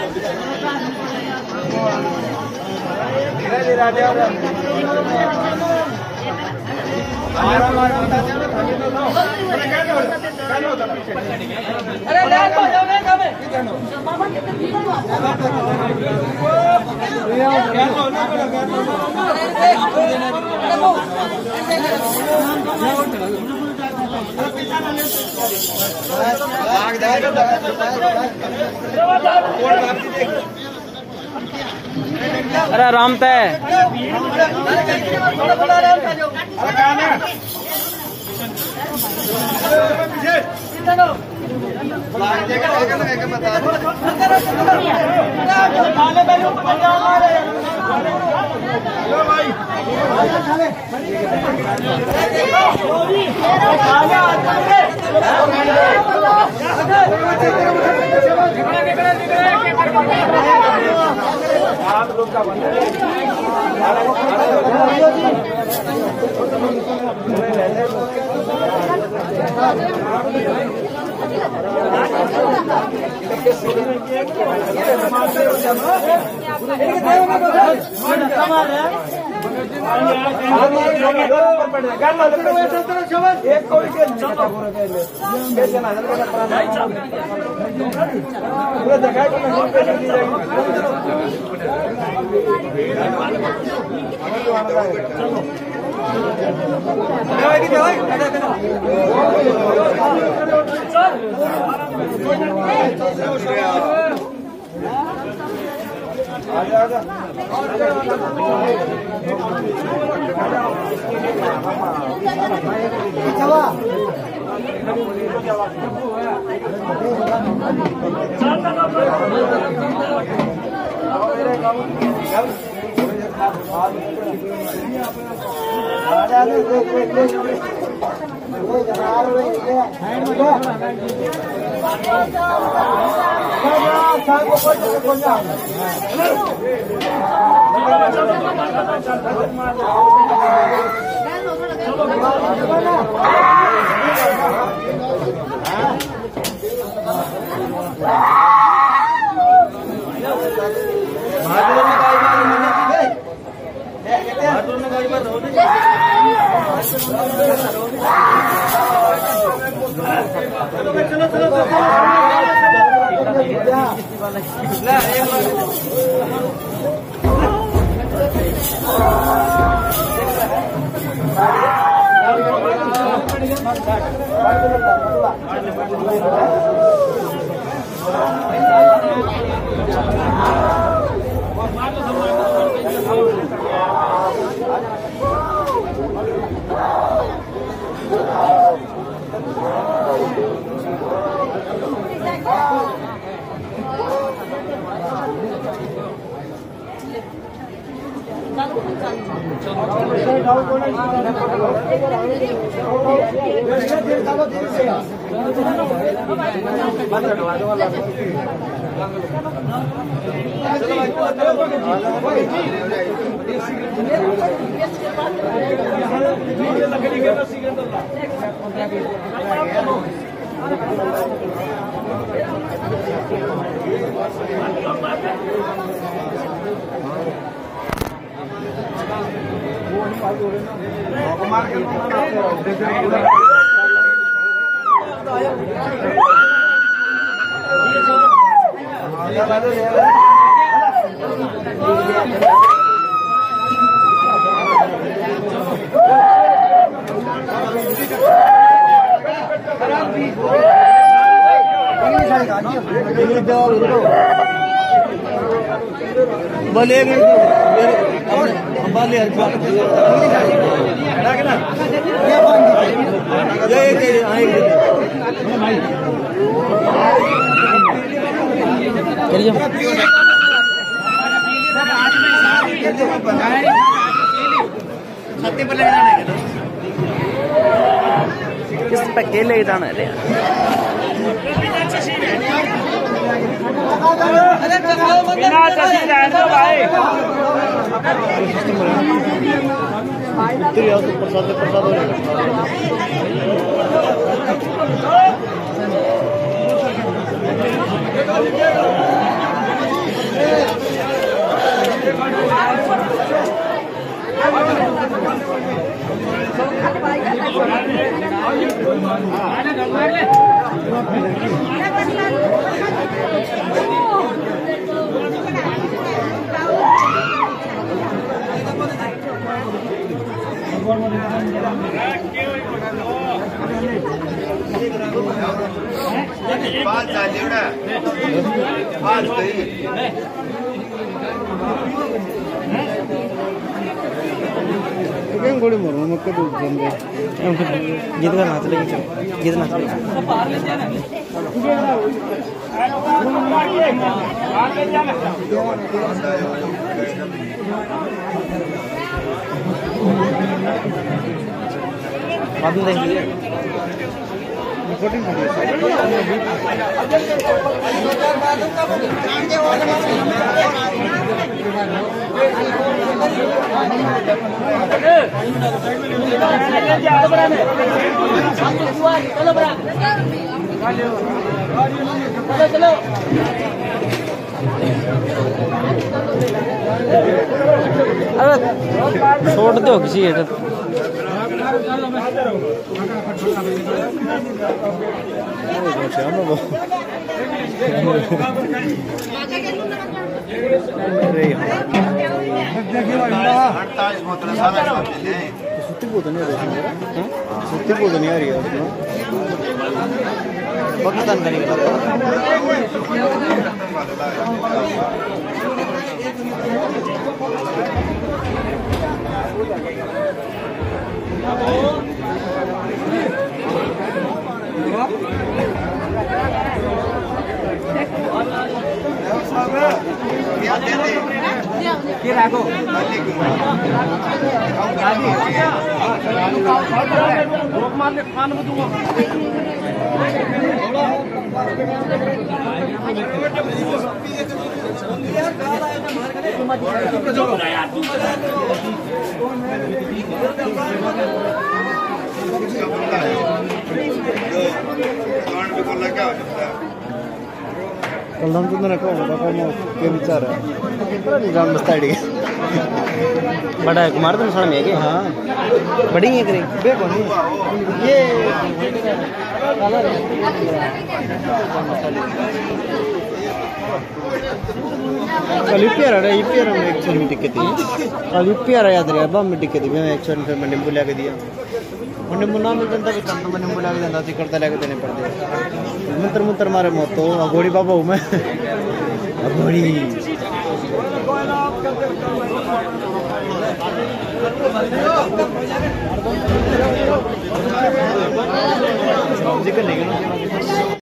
अरे आराम तय केले प्रसाद गोड़ी मारो मक्के तो बंदे जितना नाच लेंगे जितना नाच लेंगे बाद में देंगे चलो अरे छोड़ दो किसी सुत्ती बोतल नहीं आ रही है पाकिस्तान का नहीं कल हम तुमने रखा के विचार है जान बस्ता बड़ा है कुमार तुम सड़ में हाँ बड़ी है करें देखो ये कल यूपीआर है यूपीआर में एक्चुअली में टिकट थी कल यूपीआर याद रहा बम में टिकट थी मैं एक्चुअली फिर मैंने बुला के दिया मैंने मुन्ना मिल जाता भी तो मैंने बुला के देता करता लेके देने पड़ते मंत्र मंत्र मारे मौत तो अघोड़ी बाबा हूँ मैं अघोड़ी